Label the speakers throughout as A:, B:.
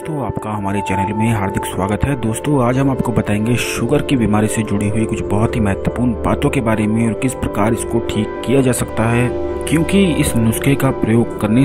A: दोस्तों, आपका हमारे चैनल में हार्दिक स्वागत है। दोस्तों, आज हम आपको बताएंगे शुगर की बीमारी से जुड़ी हुई कुछ बहुत ही महत्वपूर्ण बातों के बारे में और किस प्रकार इसको ठीक किया जा सकता है, क्योंकि इस नुस्खे का प्रयोग करने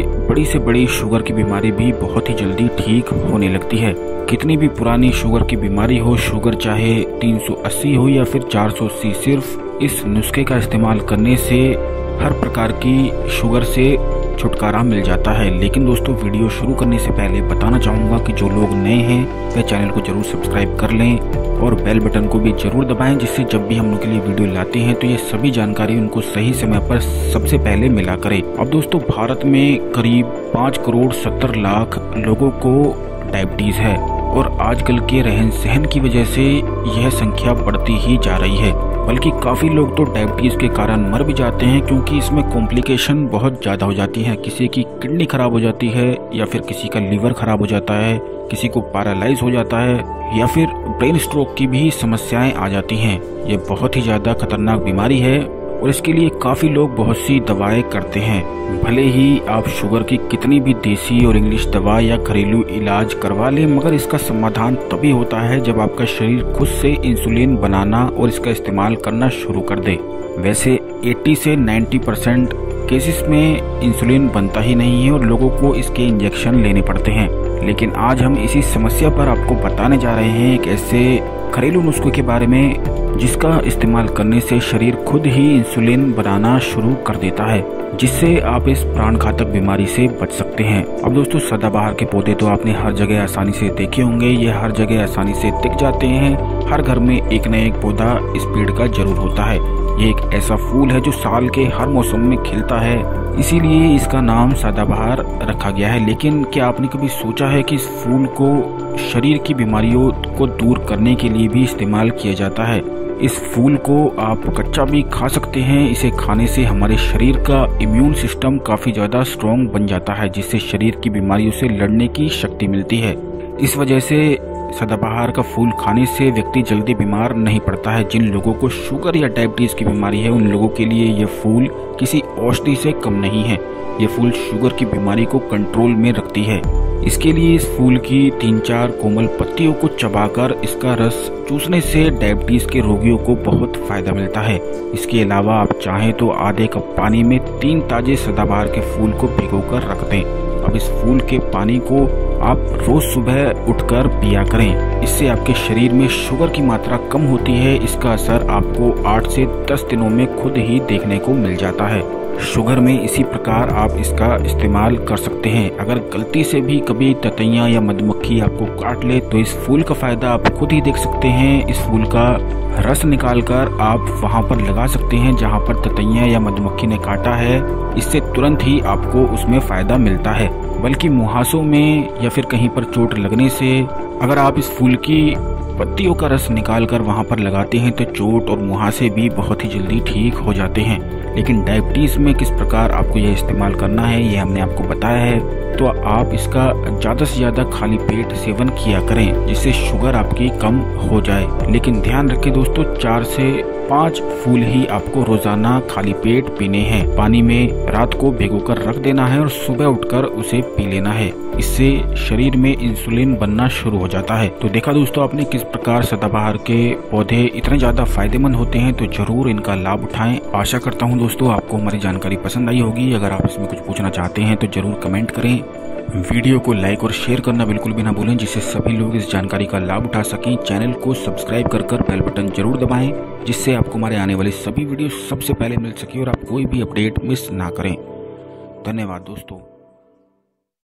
A: से बड़ी शुगर की बीमारी भी बहुत ही जल्दी ठीक होने लगती है। कितनी भी पुरानी शुगर की बीमारी हो, शुगर चाहे 380 हो या फिर 480, सिर्फ इस नुस्खे का इस्तेमाल करने से हर प्रकार की शुगर से छुटकारा मिल जाता है। लेकिन दोस्तों, वीडियो शुरू करने से पहले बताना चाहूँगा कि जो लोग नए हैं वे चैनल को जरूर सब्सक्राइब कर लें और बेल बटन को भी जरूर दबाएं, जिससे जब भी हम लोग के लिए वीडियो लाते हैं तो ये सभी जानकारी उनको सही समय पर सबसे पहले मिला करे। अब दोस्तों, भारत में करीब 5 करोड़ 70 लाख लोगों को डायबिटीज है और आजकल के रहन सहन की वजह से यह संख्या बढ़ती ही जा रही है। बल्कि काफी लोग तो डायबिटीज के कारण मर भी जाते हैं, क्योंकि इसमें कॉम्प्लिकेशन बहुत ज्यादा हो जाती है। किसी की किडनी खराब हो जाती है या फिर किसी का लीवर खराब हो जाता है, किसी को पैरालाइज हो जाता है या फिर ब्रेन स्ट्रोक की भी समस्याएं आ जाती हैं। ये बहुत ही ज्यादा खतरनाक बीमारी है और इसके लिए काफी लोग बहुत सी दवाएं करते हैं। भले ही आप शुगर की कितनी भी देसी और इंग्लिश दवा या घरेलू इलाज करवा लें, मगर इसका समाधान तभी होता है जब आपका शरीर खुद से इंसुलिन बनाना और इसका इस्तेमाल करना शुरू कर दे। वैसे 80 से 90% केसेस में इंसुलिन बनता ही नहीं है और लोगों को इसके इंजेक्शन लेने पड़ते हैं। लेकिन आज हम इसी समस्या पर आपको बताने जा रहे हैं एक ऐसे घरेलू नुस्खे के बारे में जिसका इस्तेमाल करने से शरीर खुद ही इंसुलिन बनाना शुरू कर देता है, जिससे आप इस प्राण घातक बीमारी से बच सकते हैं। अब दोस्तों, सदाबहार के पौधे तो आपने हर जगह आसानी से देखे होंगे। ये हर जगह आसानी से दिख जाते हैं। हर घर में एक न एक पौधा इस पेड़ का जरूर होता है। ये एक ऐसा फूल है जो साल के हर मौसम में खिलता है, इसीलिए इसका नाम सदाबहार रखा गया है। लेकिन क्या आपने कभी सोचा है कि इस फूल को शरीर की बीमारियों को दूर करने के लिए भी इस्तेमाल किया जाता है? इस फूल को आप कच्चा भी खा सकते हैं। इसे खाने से हमारे शरीर का इम्यून सिस्टम काफी ज्यादा स्ट्रॉन्ग बन जाता है, जिससे शरीर की बीमारियों से लड़ने की शक्ति मिलती है। इस वजह से सदाबहार का फूल खाने से व्यक्ति जल्दी बीमार नहीं पड़ता है। जिन लोगों को शुगर या डायबिटीज की बीमारी है, उन लोगों के लिए यह फूल किसी औषधि से कम नहीं है। यह फूल शुगर की बीमारी को कंट्रोल में रखती है। इसके लिए इस फूल की 3-4 कोमल पत्तियों को चबाकर इसका रस चूसने से डायबिटीज के रोगियों को बहुत फायदा मिलता है। इसके अलावा आप चाहें तो आधे कप पानी में 3 ताजे सदाबहार के फूल को भिगोकर रख दें। अब इस फूल के पानी को आप रोज सुबह उठकर पिया करें। इससे आपके शरीर में शुगर की मात्रा कम होती है। इसका असर आपको 8 से 10 दिनों में खुद ही देखने को मिल जाता है। शुगर में इसी प्रकार आप इसका इस्तेमाल कर सकते हैं। अगर गलती से भी कभी ततैया या मधुमक्खी आपको काट ले तो इस फूल का फायदा आप खुद ही देख सकते हैं। इस फूल का रस निकालकर आप वहां पर लगा सकते हैं जहां पर ततैया या मधुमक्खी ने काटा है। इससे तुरंत ही आपको उसमें फायदा मिलता है। बल्कि मुहासों में या फिर कहीं पर चोट लगने से अगर आप इस फूल की पत्तियों का रस निकालकर वहां पर लगाते हैं तो चोट और मुहासे भी बहुत ही जल्दी ठीक हो जाते हैं। लेकिन डायबिटीज में किस प्रकार आपको यह इस्तेमाल करना है, ये हमने आपको बताया है। तो आप इसका ज्यादा से ज्यादा खाली पेट सेवन किया करें, जिससे शुगर आपकी कम हो जाए। लेकिन ध्यान रखें दोस्तों, 4 से 5 फूल ही आपको रोजाना खाली पेट पीने हैं। पानी में रात को भिगोकर रख देना है और सुबह उठकर उसे पी लेना है। इससे शरीर में इंसुलिन बनना शुरू हो जाता है। तो देखा दोस्तों आपने किस प्रकार सदाबहार के पौधे इतने ज्यादा फायदेमंद होते हैं। तो जरूर इनका लाभ उठाएं। आशा करता हूं दोस्तों आपको हमारी जानकारी पसंद आई होगी। अगर आप इसमें कुछ पूछना चाहते हैं तो जरूर कमेंट करें। वीडियो को लाइक और शेयर करना बिल्कुल भी ना भूलें, जिससे सभी लोग इस जानकारी का लाभ उठा सकें। चैनल को सब्सक्राइब कर बेल बटन जरूर दबाएं, जिससे आपको हमारे आने वाले सभी वीडियो सबसे पहले मिल सके और आप कोई भी अपडेट मिस ना करें। धन्यवाद दोस्तों।